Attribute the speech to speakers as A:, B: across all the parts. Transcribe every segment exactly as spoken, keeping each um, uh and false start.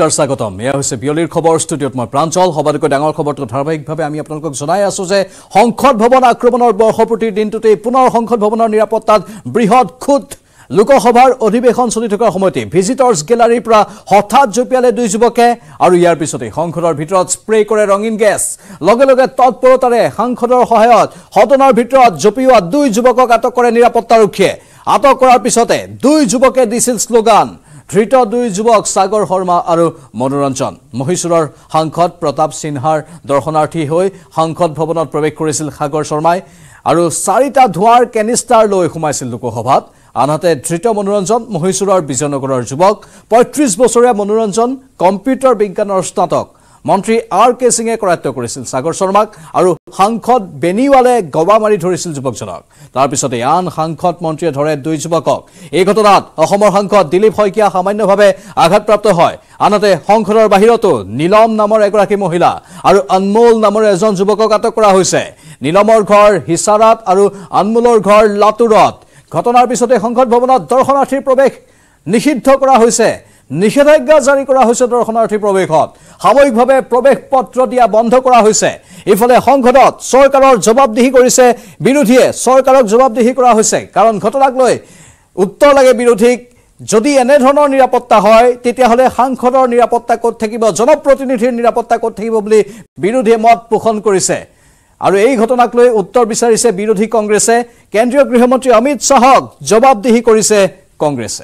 A: নমস্কাৰ স্বাগতম এয়া হৈছে বিয়লিৰ খবৰ ষ্টুডিঅত মই প্ৰাঞ্চল সবাতকৈ ডাঙৰ খবৰটো ধাৰাবাহিকভাৱে আমি আপোনালোকক জনাই আছো যে সংসদ ভৱন আক্ৰমণৰ বৰ্ষপূৰ্তিৰ দিনটোতে পুনৰ সংসদ ভৱনৰ নিৰাপত্তাত বৃহৎ খুঁত লোকসভাৰ অধিৱেশন চলি থকাৰ সময়তে ভিজিটৰ্ছ গেলাৰীৰ পৰা হঠাৎ জপিয়ালে দুই যুৱকে আৰু ইয়াৰ পিছতে সংসদৰ ভিতৰত স্প্ৰে কৰে ৰঙীন গেছ লগে লগে তৎপৰতাৰে সংসদৰ সহায়ত সদনৰ ভিতৰত জপিওৱা দুই যুৱকক আটক কৰে নিৰাপত্তাৰক্ষীয়ে আটক কৰাৰ পিছতে দুই যুৱকে দিছিল শ্লোগান ধৃত দুই যুৱক সাগৰ শৰ্মা আৰু মনোৰঞ্জন মহীশূৰৰ সাংসদ প্ৰতাপ সিনহাৰ দৰ্শনাৰ্থী হৈ সংসদ ভৱনত প্ৰৱেশ কৰিছিল সাগৰ শৰ্মাই আৰু চাৰিটা ধোঁৱাৰ কেনিষ্টাৰ লৈ সোমাইছিল লোকসভাত আনহাতে ধৃত মনোৰঞ্জন মহীশূৰৰ বিজয়নগৰৰ যুৱক পঁয়ত্ৰিশ বছৰীয়া মনোৰঞ্জন কম্পিউটাৰ বিজ্ঞানৰ স্নাতক মন্ত্ৰী আৰ কে সিঙে কৰায়ত্ব কৰিছিল সাগৰ শৰ্মাক আৰু সাংসদ বেনিৱালে গবা মাৰি ধৰিছিল যুৱকজনক তাৰ পিছতে আন সাংসদ মন্ত্ৰীয়ে ধৰে দুই যুৱকক এই ঘটনাত অসমৰ সাংসদ দিলীপ শইকীয়া সামান্যভাৱে আঘাতপ্ৰাপ্ত হয় আনহাতে সংসদৰ বাহিৰতো নীলম নামৰ এগৰাকী মহিলা আৰু অনমোল নামৰ এজন যুৱকক আটক কৰা হৈছে নীলমৰ ঘৰ হিসাৰাত আৰু অনমোলৰ ঘৰ লাতুৰত ঘটনাৰ পিছতে সংসদ ভৱনত দৰ্শনাৰ্থীৰ প্ৰৱেশ নিষিদ্ধ কৰা হৈছে নিষেধাজ্ঞা জাৰি কৰা হৈছে দৰ্শনাৰ্থী প্ৰৱেশত সাময়িকভাৱে প্ৰৱেশ পত্ৰ দিয়া বন্ধ কৰা হৈছে ইফালে সংসদত চৰকাৰৰ জবাবদিহি কৰিছে বিৰোধীয়ে চৰকাৰক জবাবদিহি কৰা হৈছে কাৰণ ঘটনাক লৈ উত্তৰ লাগে বিৰোধীক যদি এনে ধৰণৰ নিৰাপত্তা হয় তেতিয়াহলে সাংসদৰ নিৰাপত্তা ক'ত থাকিব জনপ্ৰতিনিধিৰ নিৰাপত্তা ক'ত থাকিব বুলি বিৰোধীয়ে মত পোষণ কৰিছে আৰু এই ঘটনাক লৈ উত্তৰ বিচাৰিছে বিৰোধী কংগ্ৰেছে কেন্দ্ৰীয় গৃহমন্ত্ৰী অমিত শাহক জবাবদিহি কৰিছে কংগ্ৰেছে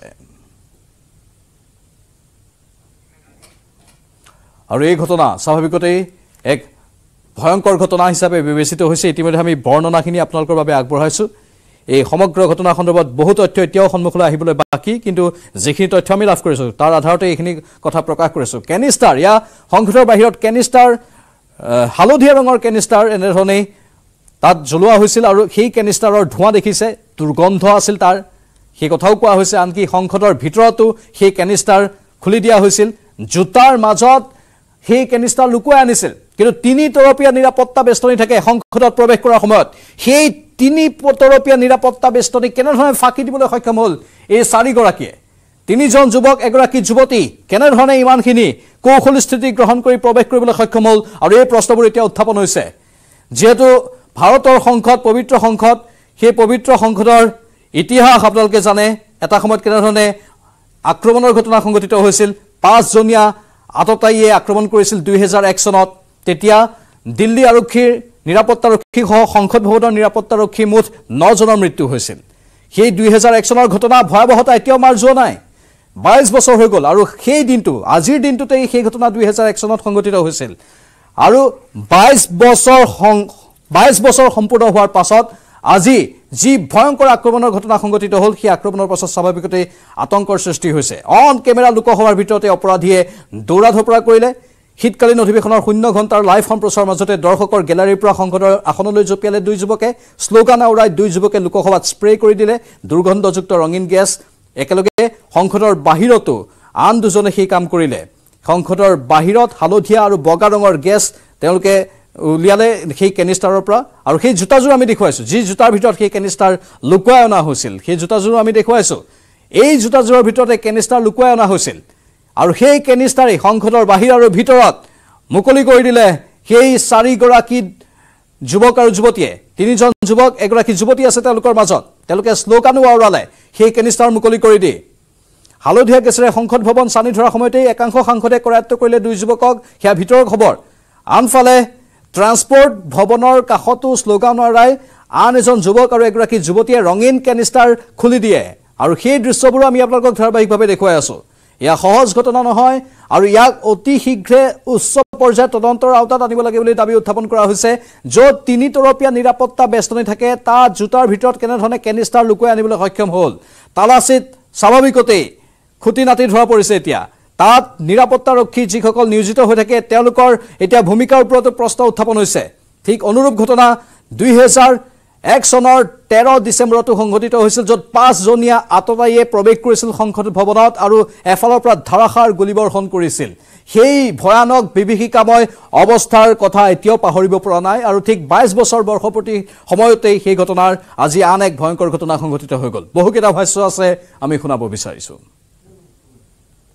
A: আৰু এই ঘটনা স্বাভাৱিকতেই এক ভয়ংকৰ ঘটনা হিচাপে বিবেচিত হৈছে ইতিমধ্যে আমি বৰ্ণনাখিনি আপোনালোকৰ বাবে আগবঢ়াইছো এই সমগ্ৰ ঘটনা সন্দৰ্ভত বহু তথ্য এতিয়াও সন্মুখলৈ আহিবলৈ বাকি কিন্তু যিখিনি তথ্য আমি লাভ কৰিছো তাৰ আধাৰতে এইখিনি কথা প্ৰকাশ কৰিছো কেনিষ্টাৰ ইয়া সংসদৰ বাহিৰত কেনিষ্টাৰ হালধীয়া ৰঙৰ কেনিষ্টাৰ এনেধৰণে তাত জ্বলোৱা হৈছিল আৰু সেই কেনিষ্টাৰৰ ধোঁৱা দেখিছে দুৰ্গন্ধ আছিল তাৰ সেই কথাও কোৱা হৈছে আনকি সংসদৰ ভিতৰতো সেই কেনিষ্টাৰ খুলি দিয়া হৈছিল জোতাৰ মাজত সেই কেনিষ্টাৰ লুকুৱাই আনিছিল কিন্তু তিনি তৰপীয়া নিৰাপত্তা বেষ্টনী থাকে সংসদত প্ৰৱেশ কৰাৰ সময়ত সেই তিনি তৰপীয়া নিৰাপত্তা বেষ্টনী কেনেধৰণে ফাঁকি দিবলৈ সক্ষম হ'ল এই চাৰিগৰাকীয়ে তিনিজন যুৱক এগৰাকী যুৱতী কেনেধৰণে ইমানখিনি কৌশলী স্থিতি গ্ৰহণ কৰি প্ৰৱেশ কৰিবলৈ সক্ষম হ'ল আৰু এই প্ৰশ্নবোৰ এতিয়া উত্থাপন হৈছে যেহেতু ভাৰতৰ সংসদ পবিত্ৰ সংসদ সেই পবিত্ৰ সংসদৰ ইতিহাস আপোনালোকে জানে এটা সময়ত কেনেধৰণে আক্ৰমণৰ ঘটনা সংঘটিত হৈছিল পাঁচজনীয়া আততায়ীয়ে আক্ৰমণ কৰিছিল দুই হাজাৰ এক চনত তেতিয়া দিল্লী আৰক্ষীৰ নিৰাপত্তাৰক্ষী সহ সংসদ ভৱনৰ নিৰাপত্তাৰক্ষী মুঠ নজনৰ মৃত্যু হৈছিল সেই দুই হাজাৰ এক চনৰ ঘটনা ভয়াৱহতা এতিয়াও মাৰ যোৱা নাই বাইশ বছৰ হৈ গ'ল আৰু সেই দিনটো আজিৰ দিনটোতেই সেই ঘটনা দুই হাজাৰ এক চনত সংঘটিত হৈছিল আৰু বাইশ বছৰ বাইশ বছৰ সম্পূৰ্ণ হোৱাৰ পাছত আজি যি ভয়ংকৰ আক্ৰমণৰ ঘটনা সংঘটিত হ'ল সেই আক্ৰমণৰ পাছত স্বাভাৱিকতে আতংকৰ সৃষ্টি হৈছে অন কেমেৰা লোকসভাৰ ভিতৰতে অপৰাধীয়ে দৌৰা ধপৰা কৰিলে শীতকালীন অধিৱেশনৰ শূন্য ঘণ্টাৰ লাইভ সম্প্ৰচাৰৰ মাজতে দৰ্শকৰ গেলাৰীৰ পৰা সংসদৰ আসনলৈ জপিয়ালে দুই যুৱকে শ্লোগান আওৰাই দুই যুৱকে লোকসভাত স্প্ৰে কৰি দিলে দুৰ্গন্ধযুক্ত ৰঙীন গেছ একেলগে সংসদৰ বাহিৰতো আন দুজনে সেই কাম কৰিলে সংসদৰ বাহিৰত হালধীয়া আৰু বগা ৰঙৰ গেছ তেওঁলোকে উলিয়ালে সেই কেনিষ্টাৰৰ পৰা আৰু সেই জোতাযোৰ আমি দেখুৱাইছো যি জোতাৰ ভিতৰত সেই কেনিষ্টাৰ লুকুৱাই অনা হৈছিল সেই জোতাযোৰ আমি দেখুৱাইছো এই জোতাযোৰৰ ভিতৰতে কেনিষ্টাৰ লুকুৱাই অনা হৈছিল আৰু সেই কেনিষ্টাৰে সংসদৰ বাহিৰ আৰু ভিতৰত মুকলি কৰি দিলে সেই চাৰিগৰাকী যুৱক আৰু যুৱতীয়ে তিনিজন যুৱক এগৰাকী যুৱতী আছে তেওঁলোকৰ মাজত তেওঁলোকে শ্লোগানো আওৰালে সেই কেনিষ্টাৰ মুকলি কৰি দিয়ে হালধীয়া গেছেৰে সংসদ ভৱন চানি ধৰাৰ সময়তে একাংশ সাংসদে কৰায়ত্ব কৰিলে দুই যুৱকক সেয়া ভিতৰৰ খবৰ আনফালে ট্ৰান্সপোৰ্ট ভৱনৰ কাষতো শ্লোগান আওৰাই আন এজন যুৱক আৰু এগৰাকী যুৱতীয়ে ৰঙীন কেনিষ্টাৰ খুলি দিয়ে আৰু সেই দৃশ্যবোৰ আমি আপোনালোকক ধাৰাবাহিকভাৱে দেখুৱাই আছো ইয়া সহজ ঘটনা নহয় আৰু ইয়াক অতি শীঘ্ৰে উচ্চ পৰ্যায়ৰ তদন্তৰ আওতাত আনিব লাগে বুলি দাবী উত্থাপন কৰা হৈছে য'ত তিনি তৰপীয়া নিৰাপত্তা বেষ্টনী থাকে তাত জোতাৰ ভিতৰত কেনেধৰণে কেনিষ্টাৰ লুকুৱাই আনিবলৈ সক্ষম হ'ল তালাচিত স্বাভাৱিকতেই খুটি নাতি ধৰা পৰিছে এতিয়া তাত নিৰাপত্তাৰক্ষী যিসকল নিয়োজিত হৈ থাকে তেওঁলোকৰ এতিয়া ভূমিকাৰ ওপৰতো প্ৰশ্ন উত্থাপন হৈছে ঠিক অনুৰূপ ঘটনা দুই হাজাৰ এক চনৰ তেৰ ডিচেম্বৰতো সংঘটিত হৈছিল য'ত পাঁচজনীয়া আততায়ীয়ে প্ৰৱেশ কৰিছিল সংসদ ভৱনত আৰু এফালৰ পৰা ধাৰাসাৰ গুলীবৰ্ষণ কৰিছিল সেই ভয়ানক বিভীষিকাময় অৱস্থাৰ কথা এতিয়াও পাহৰিব পৰা নাই আৰু ঠিক বাইশ বছৰ বৰ্ষপূৰ্তি সময়তেই সেই ঘটনাৰ আজি আন এক ভয়ংকৰ ঘটনা সংঘটিত হৈ গ'ল বহুকেইটা ভাষ্য আছে আমি শুনাব বিচাৰিছো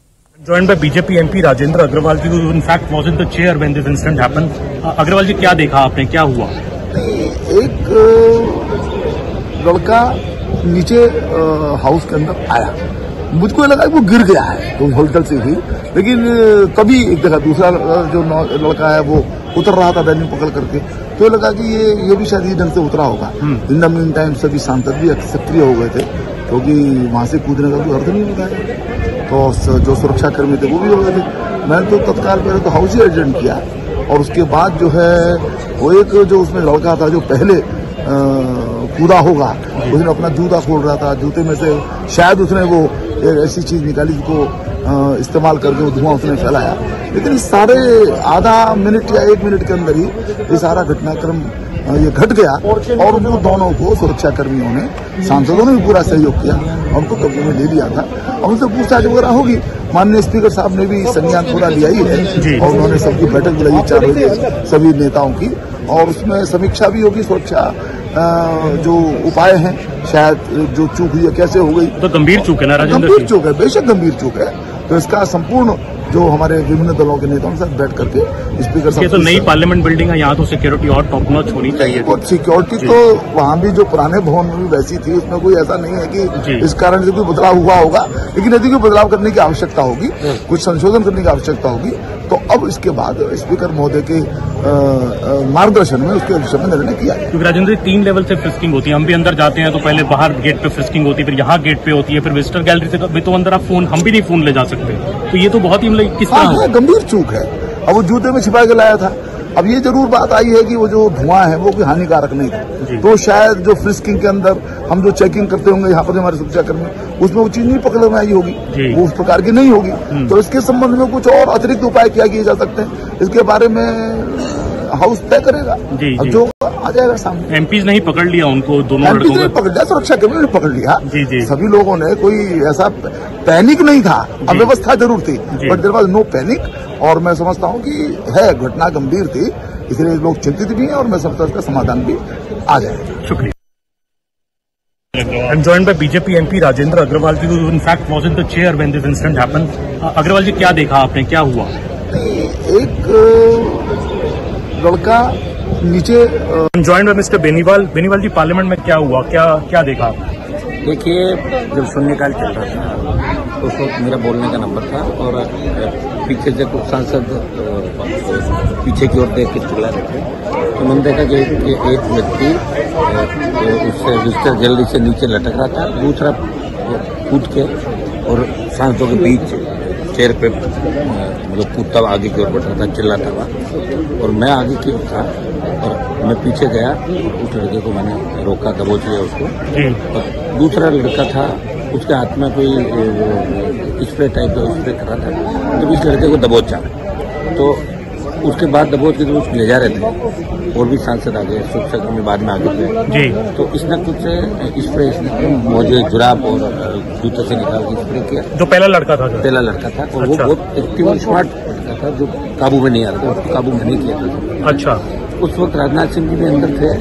B: Joined by B J P M P Rajendra Agrawal, who in fact was in the chair when this incident happened. Uh, Agrawal जी क्या देखा आपने, क्या हुआ?
C: एक लड़का नीचे हाउस के अंदर आया, मुझको लगा कि वो गिर गया है तो होटल से ही, लेकिन कभी एक जगह दूसरा जो लड़का है वो उतर रहा था बैनिंग पकड़ करके, तो लगा कि ये ये भी शायद ढंग से उतरा होगा। इन द मीन टाइम सभी सांसद भी सक्रिय हो गए थे, क्योंकि वहां से कूदने का कोई अर्थ नहीं होता है, तो जो सुरक्षा कर्मी थे वो भी हो गए थे। मैंने तो तत्काल पहले तो हाउस ही एजेंट किया, और उसके बाद जो है वो एक जो उसमें लड़का था जो पहले कूदा होगा, उसने अपना जूता खोल रहा था, जूते में से शायद उसने वो एक ऐसी चीज निकाली जिसको इस्तेमाल करके वो धुआं उसने फैलाया। लेकिन सारे आधा मिनट या एक मिनट के अंदर ही ये सारा घटनाक्रम ये घट गया, और वो दोनों को सुरक्षा कर्मियों ने, सांसदों ने भी पूरा सहयोग किया, उनको कब्जे में ले लिया था, और उनसे पूछताछ वगैरह होगी। माननीय स्पीकर साहब ने भी संज्ञान पूरा लिया ही है, और उन्होंने सबकी बैठक बुलाई चार बजे सभी नेताओं की, और उसमें समीक्षा भी होगी सुरक्षा जो उपाय हैं, शायद जो चूक हुई है कैसे हो गई।
B: तो गंभीर चूक है ना राजेंद्र?
C: गंभीर चूक है, बेशक गंभीर चूक है, तो इसका संपूर्ण जो हमारे विभिन्न दलों के नेताओं के साथ बैठ करके स्पीकर साहब,
B: तो नई पार्लियामेंट बिल्डिंग है, यहाँ तो सिक्योरिटी और टॉप नॉच होनी चाहिए।
C: और सिक्योरिटी तो वहाँ भी जो पुराने भवन में भी वैसी थी, उसमें कोई ऐसा नहीं है कि इस कारण से कोई बदलाव हुआ होगा, लेकिन यदि कोई बदलाव करने की आवश्यकता होगी, कुछ संशोधन करने की आवश्यकता होगी, तो अब इसके बाद स्पीकर महोदय के मार्गदर्शन में उसके विषय में निर्णय किया गया।
B: क्योंकि राजेंद्र तीन लेवल से फ्रिस्किंग होती है, हम भी अंदर जाते हैं तो पहले बाहर गेट पे फ्रिस्किंग होती है, फिर यहाँ गेट पे होती है, फिर विजिटर गैलरी से भी तो अंदर आप फोन, हम भी नहीं फोन ले जा सकते, तो ये तो बहुत ही मतलब किस तरह
C: गंभीर चूक है। अब वो जूते में छिपा के लाया था। अब ये जरूर बात आई है कि वो जो धुआं है वो कोई हानिकारक नहीं था, तो शायद जो फ्रिस्किंग के अंदर हम जो चेकिंग करते होंगे यहाँ पर हमारे सुरक्षा कर्मी, उसमें वो चीज नहीं पकड़ में आई होगी, वो उस प्रकार की नहीं होगी, तो इसके संबंध में कुछ और अतिरिक्त उपाय क्या किए जा सकते हैं, इसके बारे में हाउस तय करेगा।
B: जी,
C: अब
B: जी।
C: जो आ जाएगा सामने।
B: एमपीज नहीं पकड़ लिया उनको, दोनों
C: एमपीज ने पकड़ लिया, सुरक्षा कर्मियों ने पकड़ लिया।
B: जी, जी।
C: सभी लोगों ने, कोई ऐसा पैनिक नहीं था, अव्यवस्था जरूर थी, but there was no panic, और मैं समझता हूँ कि है घटना गंभीर थी, इसलिए लोग चिंतित भी हैं, और मैं समझता हूँ इसका समाधान भी आ जाएगा।
B: शुक्रिया। I'm joined by B J P M P Rajendra Agrawal, who in fact was in the chair when this incident happened. Uh, Agrawal जी क्या देखा आपने, क्या हुआ?
C: एक लड़का नीचे
B: I'm joined by Mister Beniwal. Beniwal ji, parliament में क्या हुआ, क्या क्या देखा आपने?
D: देखिए, जब शून्यकाल चल रहा था तो उस वक्त मेरा बोलने का नंबर था, और पीछे से कुछ सांसद पीछे की ओर देख के चिल्ला रहे थे, तो उन्होंने देखा कि एक व्यक्ति उससे विजिटर गैलरी से नीचे लटक रहा था, दूसरा कूद के और सांसदों के बीच चेयर पे मतलब कूदता हुआ आगे की ओर बढ़ रहा था, चिल्लाता हुआ, और मैं आगे की ओर था, और मैं पीछे गया और उस लड़के को मैंने रोका, दबोच लिया उसको, और दूसरा लड़का था, उसके हाथ में कोई स्प्रे टाइप का स्प्रे कर रहा था, तो इस लड़के को दबोचा, तो उसके बाद दबोच के तो उसको ले जा रहे थे, और भी सांसद आ गए, सुरक्षा कर्मी बाद में आ गए, तो इसने कुछ स्प्रे मुझे जुराब और जूते से निकाल के स्प्रे किया।
B: जो पहला लड़का था
D: पहला लड़का था, और
B: अच्छा।
D: वो बहुत एक्टिव स्मार्ट लड़का था, जो काबू में नहीं आ रहा था, उसको काबू में नहीं किया था।
B: अच्छा।
D: उस वक्त राजनाथ सिंह जी भी अंदर थे,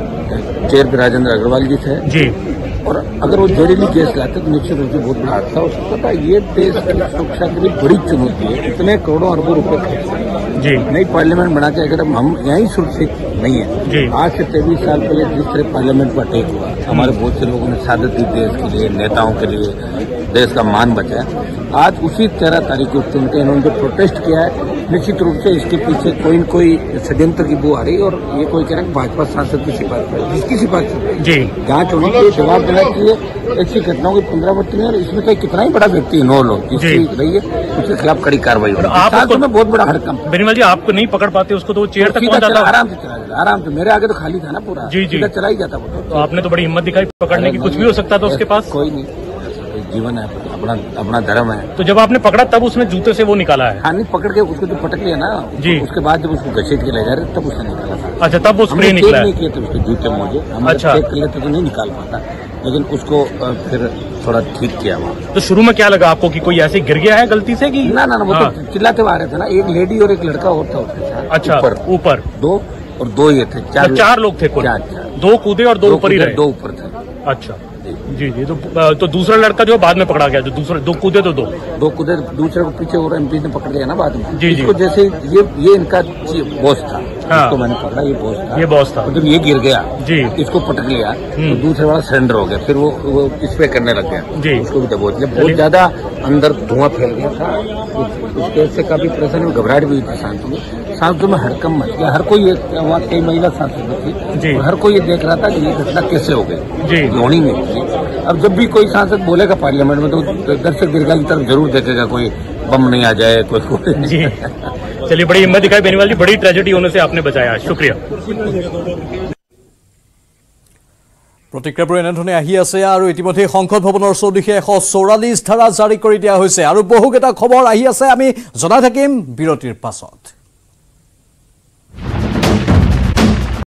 D: चेयर पे राजेंद्र अग्रवाल जी थे
B: जी,
D: और अगर वो जहरीली गैस लाते तो निश्चित रूप से बहुत बड़ा हादसा हो सकता था। ये देश की सुरक्षा के लिए बड़ी चुनौती है, इतने करोड़ों अरबों रुपए खर्च
B: जी,
D: नई पार्लियामेंट बना के अगर हम यहीं सुरक्षित नहीं है। आज से तेईस साल पहले जिस तरह पार्लियामेंट पर अटैक हुआ, हमारे बहुत से लोगों ने शहादत दी देश के लिए, नेताओं के लिए, देश का मान बचाया। आज उसी तेरह तारीख को चुन के इन्होंने जो प्रोटेस्ट किया है, निश्चित रूप से इसके पीछे कोई न कोई षड्यंत्र की बू आ रही है, और ये कोई कह रहा है भाजपा सांसद की सिफारिश है, जिसकी सिफारिश
B: जी,
D: जांच होनी चाहिए, जवाब देना चाहिए। ऐसी घटनाओं की पुनरावृत्ति है, और इसमें कोई कितना ही बड़ा व्यक्ति इन्वॉल्व हो जिसकी रही है, उसके खिलाफ कड़ी कार्रवाई हो। आप में बहुत बड़ा हड़कंप।
B: बेनीवाल जी, आपको नहीं पकड़ पाते उसको, तो चेयर तक पहुंच जाता,
D: आराम से चला जाता, आराम से। मेरे आगे तो खाली था ना पूरा,
B: जी जी,
D: चला ही जाता वो।
B: तो आपने तो बड़ी हिम्मत दिखाई पकड़ने की, कुछ भी हो सकता था उसके पास।
D: कोई नहीं, जीवन है, अपना अपना धर्म है।
B: तो जब आपने पकड़ा तब उसने जूते से वो निकाला है?
D: हाँ, नहीं पकड़ के उसको जो पटक लिया ना जी, उसके बाद जब उसको घसीट के ले जा रहे तब उसने निकाला था।
B: अच्छा, तब वो स्प्रे निकला
D: नहीं किया, तो उसके जूते मुझे हम
B: अच्छा
D: चेक कर लेते तो नहीं निकाल पाता, लेकिन उसको फिर थोड़ा ठीक किया वहाँ।
B: तो शुरू में क्या लगा आपको कि कोई ऐसे गिर गया है गलती से कि?
D: ना ना, वो तो चिल्लाते हुए आ रहे थे ना, एक लेडी और एक लड़का और था उसके साथ।
B: अच्छा, ऊपर
D: दो और दो ये थे, चार
B: चार लोग थे, चार, दो कूदे और दो ऊपर ही रहे,
D: दो ऊपर थे।
B: अच्छा, जी जी। तो तो दूसरा लड़का जो बाद में पकड़ा गया, जो दूसरा दो कूदे तो दो
D: दो कूदे दूसरे को पीछे और एमपी ने पकड़ लिया ना बाद में।
B: जी
D: इसको
B: जी।
D: जैसे ये ये इनका बॉस था,
B: हाँ।
D: इसको मैंने पकड़ा, ये बॉस था,
B: ये बॉस था।
D: जब ये गिर गया
B: जी,
D: इसको पटक लिया तो दूसरे वाला सरेंडर हो गया, फिर वो वो इस पे करने लग गया
B: जी,
D: उसको भी दबोच लिया। बहुत ज्यादा अंदर धुआं फैल गया था, उसके से काफी परेशानी में घबराहट भी हुई थी सांसों में, सांसों में हड़कम मच गया। हर कोई वहाँ कई महिला सांसद थी, हर कोई ये देख रहा था कि ये घटना कैसे हो गई जी, होनी नहीं थी। अब जब भी कोई सांसद बोलेगा पार्लियामेंट में तो दर्शक दीर्घकाल की तरफ जरूर देखेगा, कोई बम नहीं आ जाए कोई कोई
B: जी। चलिए, बड़ी हिम्मत दिखाई बेनीवाल जी, बड़ी ट्रेजेडी होने से आपने बचाया, शुक्रिया।
A: प्रतिक्रियाবোৰ এনেধৰণে আহি আছে আৰু ইতিমধ্যে সংসদ ভৱনৰ চৌদিশে এশ চৌৰাল্লিছ ধাৰা জাৰি কৰি দিয়া হৈছে আৰু বহুকেইটা খবৰ আহি আছে, আমি জনাই থাকিম বিৰতিৰ পাছত।